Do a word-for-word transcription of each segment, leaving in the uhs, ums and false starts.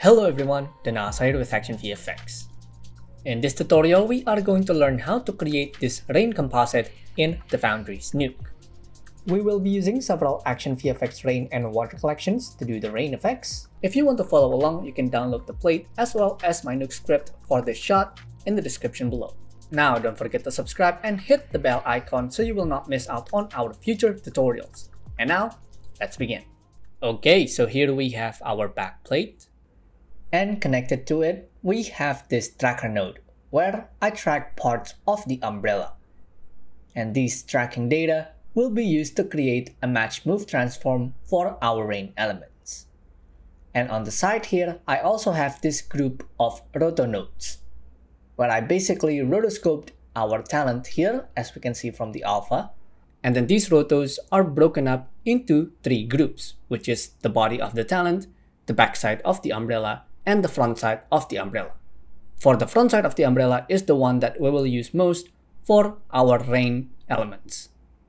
Hello everyone, Danas here with ActionVFX. In this tutorial, we are going to learn how to create this rain composite in the Foundry's Nuke. We will be using several ActionVFX rain and water collections to do the rain effects. If you want to follow along, you can download the plate as well as my Nuke script for this shot in the description below. Now don't forget to subscribe and hit the bell icon so you will not miss out on our future tutorials. And now, let's begin. Okay, so here we have our back plate. And connected to it, we have this tracker node where I track parts of the umbrella. And these tracking data will be used to create a match move transform for our rain elements. And on the side here, I also have this group of roto nodes where I basically rotoscoped our talent here, as we can see from the alpha. And then these rotos are broken up into three groups, which is the body of the talent, the back side of the umbrella, and the front side of the umbrella. For the front side of the umbrella is the one that we will use most for our rain elements.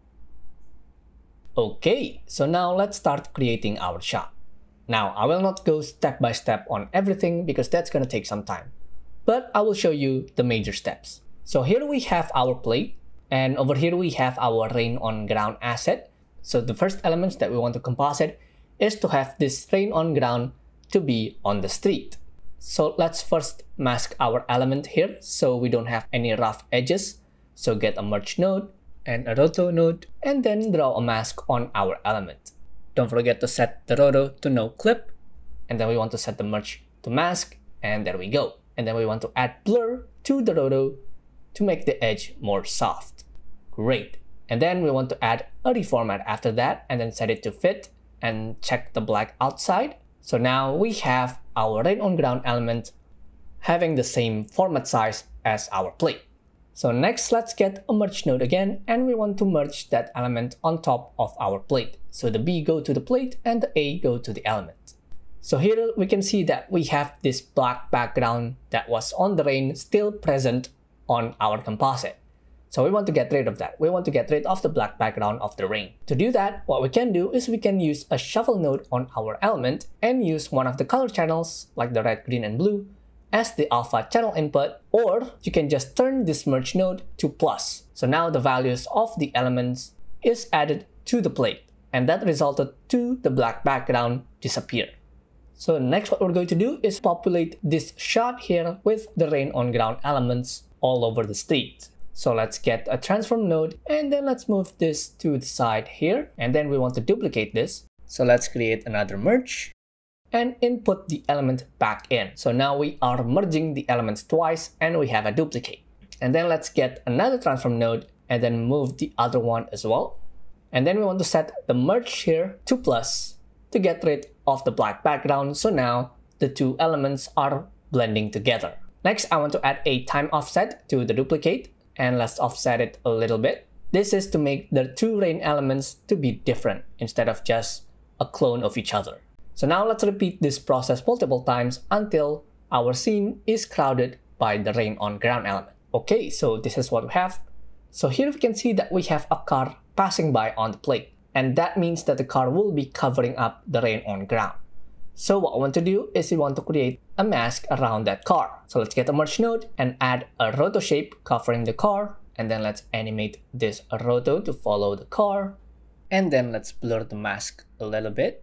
Okay, so now let's start creating our shot. Now, I will not go step by step on everything because that's going to take some time, but I will show you the major steps. So here we have our plate, and over here we have our rain on ground asset. So the first elements that we want to composite is to have this rain on ground to be on the street. So let's first mask our element here so we don't have any rough edges. So get a merge node and a roto node and then draw a mask on our element. Don't forget to set the roto to no clip, and then we want to set the merge to mask, and there we go. And then we want to add blur to the roto to make the edge more soft. Great. And then we want to add a reformat after that and then set it to fit and check the black outside. So now we have our rain on ground element having the same format size as our plate. So next, let's get a merge node again, and we want to merge that element on top of our plate. So the B go to the plate and the A go to the element. So here we can see that we have this black background that was on the rain still present on our composite. So we want to get rid of that. We want to get rid of the black background of the rain. To do that, what we can do is we can use a shuffle node on our element and use one of the color channels like the red, green, and blue as the alpha channel input, or you can just turn this merge node to plus. So now the values of the elements is added to the plate, and that resulted to the black background disappear. So next, what we're going to do is populate this shot here with the rain on ground elements all over the street. So let's get a transform node and then let's move this to the side here, and then we want to duplicate this. So let's create another merge and input the element back in. So now we are merging the elements twice and we have a duplicate. And then let's get another transform node and then move the other one as well. And then we want to set the merge here to plus to get rid of the black background. So now the two elements are blending together. Next, I want to add a time offset to the duplicate. And let's offset it a little bit. This is to make the two rain elements to be different instead of just a clone of each other. So now let's repeat this process multiple times until our scene is crowded by the rain on ground element. Okay, so this is what we have. So here we can see that we have a car passing by on the plate, and that means that the car will be covering up the rain on ground. So what I want to do is we want to create a mask around that car. So let's get a merge node and add a roto shape covering the car. And then let's animate this roto to follow the car. And then let's blur the mask a little bit.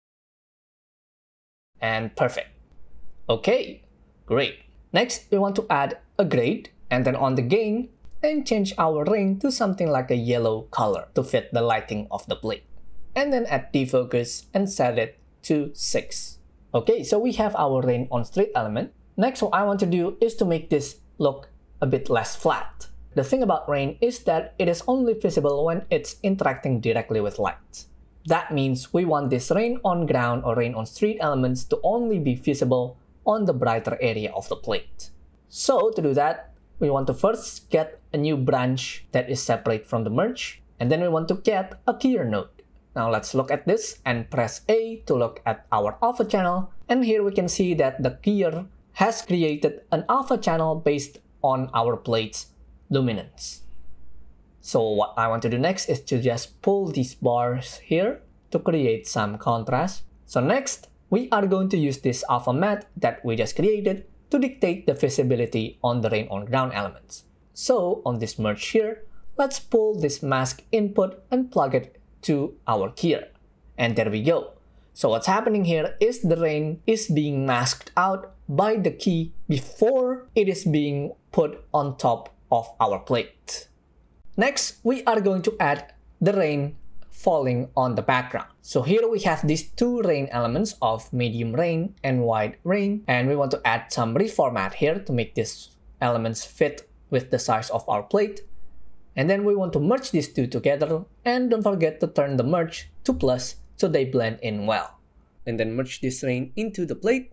And perfect. Okay, great. Next, we want to add a grade and then on the gain and change our rain to something like a yellow color to fit the lighting of the plate. And then add defocus and set it to six. Okay, so we have our rain on street element. Next, what I want to do is to make this look a bit less flat. The thing about rain is that it is only visible when it's interacting directly with light. That means we want this rain on ground or rain on street elements to only be visible on the brighter area of the plate. So to do that, we want to first get a new branch that is separate from the merge, and then we want to get a keyer node. Now let's look at this and press A to look at our alpha channel. And here we can see that the keyer has created an alpha channel based on our plate's luminance. So what I want to do next is to just pull these bars here to create some contrast. So next, we are going to use this alpha matte that we just created to dictate the visibility on the rain on ground elements. So on this merge here, let's pull this mask input and plug it to our keyer. And there we go. So what's happening here is the rain is being masked out by the key before it is being put on top of our plate. Next, we are going to add the rain falling on the background. So here we have these two rain elements of medium rain and wide rain, and we want to add some reformat here to make these elements fit with the size of our plate. And then we want to merge these two together, and don't forget to turn the merge to plus so they blend in well. And then merge this rain into the plate.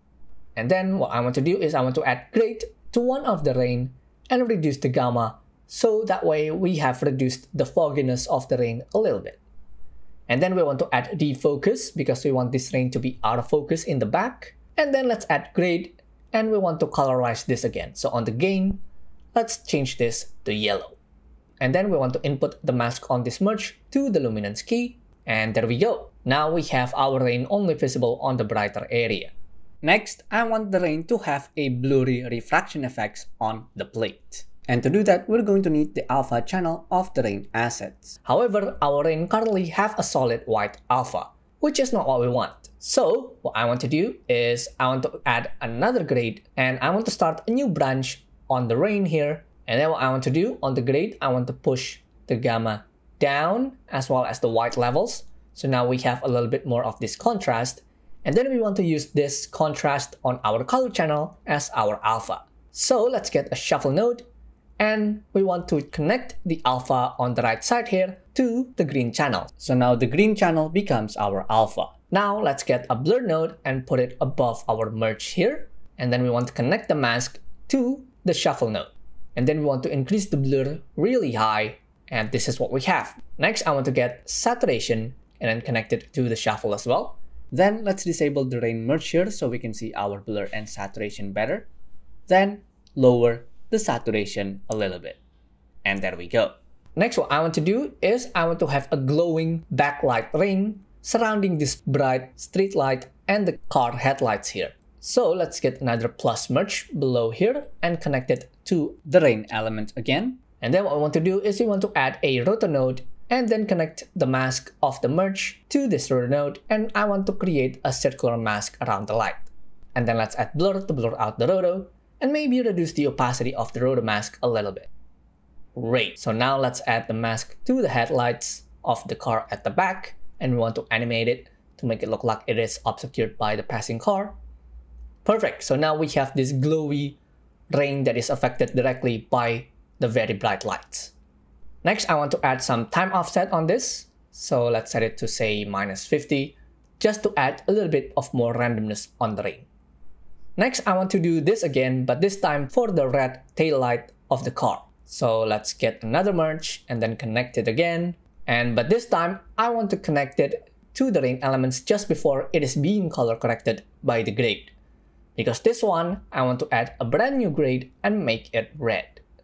And then what I want to do is I want to add grade to one of the rain and reduce the gamma, so that way we have reduced the fogginess of the rain a little bit. And then we want to add defocus because we want this rain to be out of focus in the back. And then let's add grade, and we want to colorize this again. So on the gain, let's change this to yellow. And then we want to input the mask on this merge to the luminance key. And there we go. Now we have our rain only visible on the brighter area. Next, I want the rain to have a blurry refraction effects on the plate. And to do that, we're going to need the alpha channel of the rain assets. However, our rain currently have a solid white alpha, which is not what we want. So what I want to do is I want to add another grade, and I want to start a new branch on the rain here. And then what I want to do on the grade, I want to push the gamma down as well as the white levels. So now we have a little bit more of this contrast. And then we want to use this contrast on our color channel as our alpha. So let's get a shuffle node, and we want to connect the alpha on the right side here to the green channel. So now the green channel becomes our alpha. Now let's get a blur node and put it above our merge here. And then we want to connect the mask to the shuffle node. And then we want to increase the blur really high, and this is what we have. Next, I want to get saturation and then connect it to the shuffle as well. Then let's disable the rain merge here so we can see our blur and saturation better. Then lower the saturation a little bit. And there we go. Next, what I want to do is I want to have a glowing backlight rain surrounding this bright street light and the car headlights here. So let's get another plus merge below here and connect it to the rain element again. And then what I want to do is we want to add a roto node and then connect the mask of the merge to this roto node, and I want to create a circular mask around the light. And then let's add blur to blur out the roto and maybe reduce the opacity of the roto mask a little bit. Great. So now let's add the mask to the headlights of the car at the back, and we want to animate it to make it look like it is obscured by the passing car. Perfect. So now we have this glowy rain that is affected directly by the very bright lights. Next, I want to add some time offset on this. So let's set it to say minus fifty, just to add a little bit of more randomness on the rain. Next, I want to do this again, but this time for the red tail light of the car. So let's get another merge and then connect it again. And but this time, I want to connect it to the rain elements just before it is being color corrected by the grade. Because this one, I want to add a brand new grade and make it red.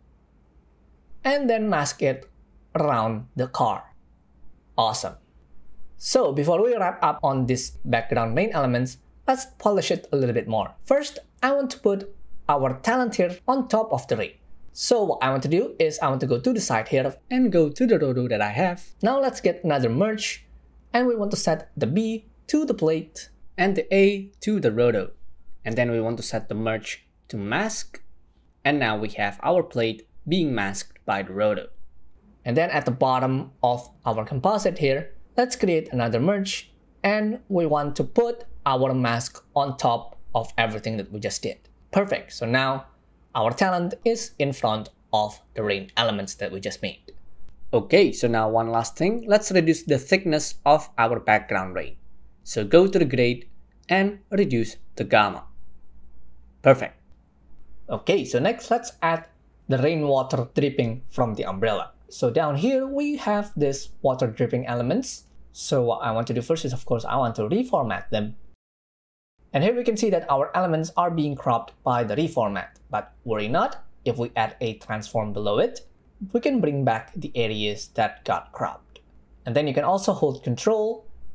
And then mask it around the car. Awesome. So before we wrap up on this background rain elements, let's polish it a little bit more. First, I want to put our talent here on top of the rain. So what I want to do is I want to go to the side here and go to the roto that I have. Now let's get another merge, and we want to set the B to the plate and the A to the roto. And then we want to set the merge to mask. And now we have our plate being masked by the roto. And then at the bottom of our composite here, let's create another merge, and we want to put our mask on top of everything that we just did. Perfect. So now our talent is in front of the rain elements that we just made. Okay, so now one last thing. Let's reduce the thickness of our background rain. So go to the grade and reduce the gamma. Perfect. Okay, so next let's add the rainwater dripping from the umbrella. So down here we have this water dripping elements. So what I want to do first is, of course, I want to reformat them. And here we can see that our elements are being cropped by the reformat. But worry not, if we add a transform below it, we can bring back the areas that got cropped. And then you can also hold Control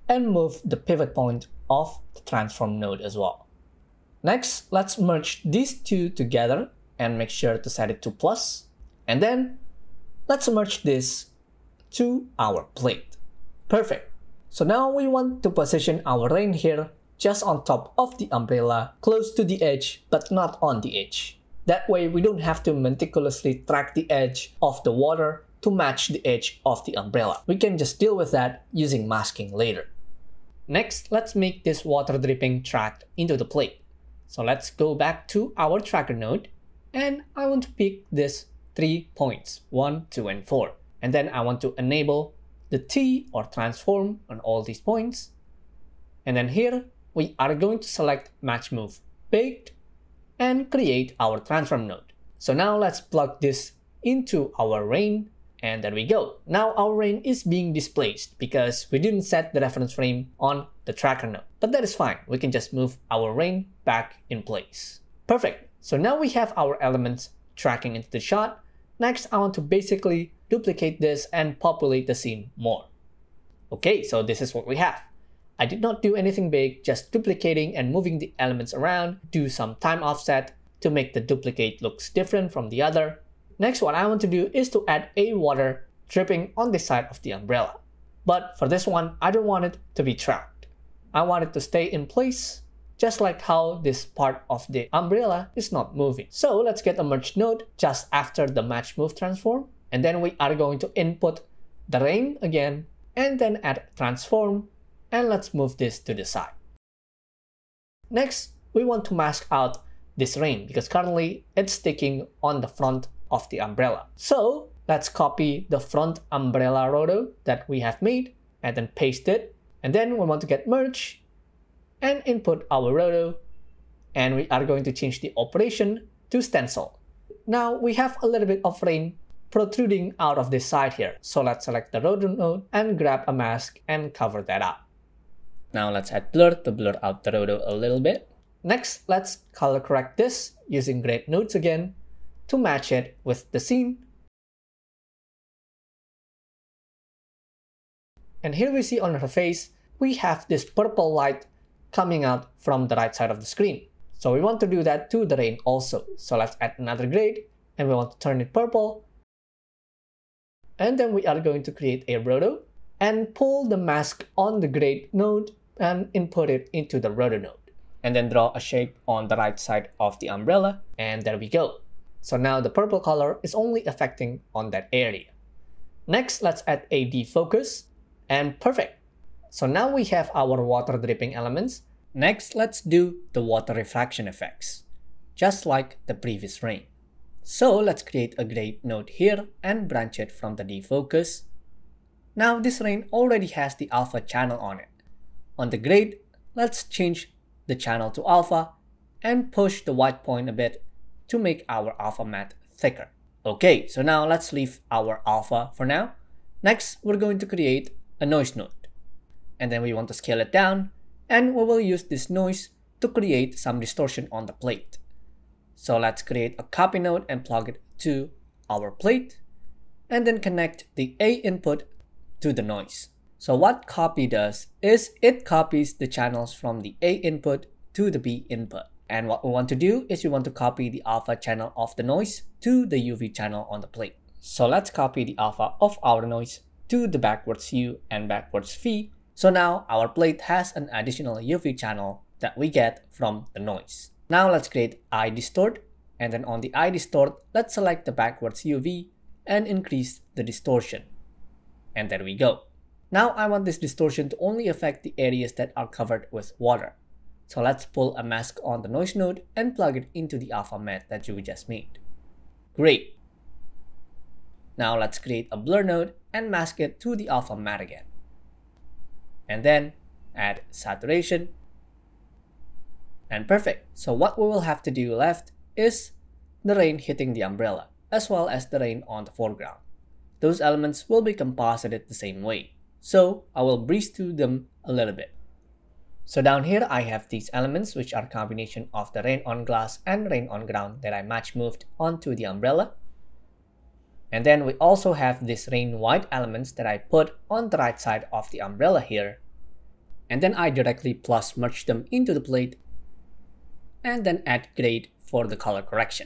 and move the pivot point of the transform node as well. Next, let's merge these two together and make sure to set it to plus. And then let's merge this to our plate. Perfect. So now we want to position our rain here just on top of the umbrella, close to the edge, but not on the edge. That way we don't have to meticulously track the edge of the water to match the edge of the umbrella. We can just deal with that using masking later. Next, let's make this water dripping tracked into the plate. So let's go back to our tracker node, and I want to pick this three points, one, two, and four. And then I want to enable the T or transform on all these points. And then here, we are going to select Match Move Baked and create our transform node. So now let's plug this into our rain, and there we go. Now our rain is being displaced because we didn't set the reference frame on the tracker node. But that is fine. We can just move our rain back in place. Perfect. So now we have our elements tracking into the shot. Next, I want to basically duplicate this and populate the scene more. Okay, so this is what we have. I did not do anything big, just duplicating and moving the elements around, do some time offset to make the duplicate looks different from the other. Next, what I want to do is to add a water dripping on the side of the umbrella. But for this one, I don't want it to be tracked. I want it to stay in place, just like how this part of the umbrella is not moving. So let's get a merge node just after the match move transform. And then we are going to input the rain again, and then add transform, and let's move this to the side. Next, we want to mask out this rain because currently it's sticking on the front of the umbrella. So let's copy the front umbrella roto that we have made and then paste it. And then we want to get merge and input our roto, and we are going to change the operation to stencil. Now we have a little bit of rain protruding out of this side here. So let's select the roto node and grab a mask and cover that up. Now let's add blur to blur out the roto a little bit. Next, let's color correct this using grade nodes again to match it with the scene. And here we see on her face, we have this purple light coming out from the right side of the screen. So we want to do that to the rain also. So let's add another grade and we want to turn it purple. And then we are going to create a roto and pull the mask on the grade node and input it into the roto node. And then draw a shape on the right side of the umbrella, and there we go. So now the purple color is only affecting on that area. Next, let's add a defocus, and perfect. So now we have our water dripping elements. Next, let's do the water refraction effects, just like the previous rain. So let's create a grade node here and branch it from the defocus. Now this rain already has the alpha channel on it. On the grade, let's change the channel to alpha and push the white point a bit to make our alpha matte thicker. Okay, so now let's leave our alpha for now. Next, we're going to create a noise node. And then we want to scale it down, and we will use this noise to create some distortion on the plate. So let's create a copy node and plug it to our plate, and then connect the A input to the noise. So what copy does is it copies the channels from the A input to the B input. And what we want to do is we want to copy the alpha channel of the noise to the U V channel on the plate. So let's copy the alpha of our noise to the backwards U and backwards V. So now our plate has an additional U V channel that we get from the noise. Now let's create I distort, and then on the I distort, let's select the backwards U V and increase the distortion. And there we go. Now I want this distortion to only affect the areas that are covered with water. So let's pull a mask on the noise node and plug it into the alpha matte that you just made. Great. Now let's create a blur node and mask it to the alpha matte again. And then add saturation. And perfect. So what we will have to do left is the rain hitting the umbrella, as well as the rain on the foreground. Those elements will be composited the same way. So I will breeze through them a little bit. So down here I have these elements, which are a combination of the rain on glass and rain on ground that I match moved onto the umbrella. And then we also have these rain white elements that I put on the right side of the umbrella here. and then I directly plus merge them into the plate, and then add grade for the color correction.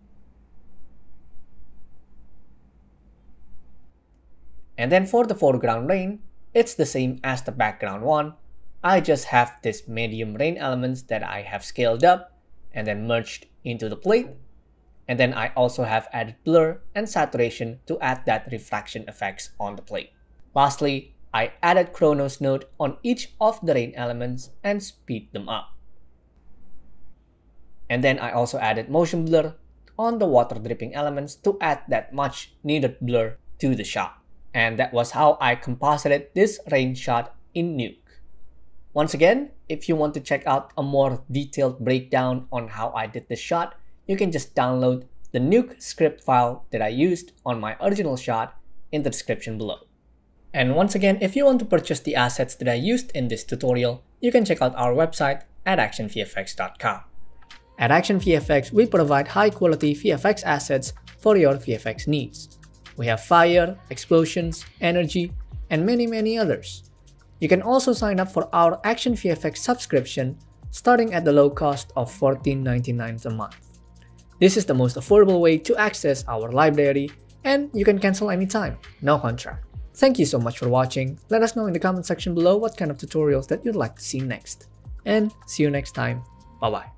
And then for the foreground rain, it's the same as the background one. I just have this medium rain elements that I have scaled up and then merged into the plate. And then I also have added blur and saturation to add that refraction effects on the plate. Lastly, I added Chronos node on each of the rain elements and speed them up. And then I also added motion blur on the water dripping elements to add that much needed blur to the shot. And that was how I composited this rain shot in Nuke. Once again, if you want to check out a more detailed breakdown on how I did this shot, you can just download the Nuke script file that I used on my original shot in the description below. And once again, if you want to purchase the assets that I used in this tutorial, you can check out our website at action V F X dot com. At ActionVFX, we provide high-quality V F X assets for your V F X needs. We have fire, explosions, energy, and many many others. You can also sign up for our ActionVFX subscription starting at the low cost of fourteen ninety-nine a month. This is the most affordable way to access our library, and you can cancel anytime, no contract. Thank you so much for watching. Let us know in the comment section below what kind of tutorials that you'd like to see next. And see you next time. Bye bye.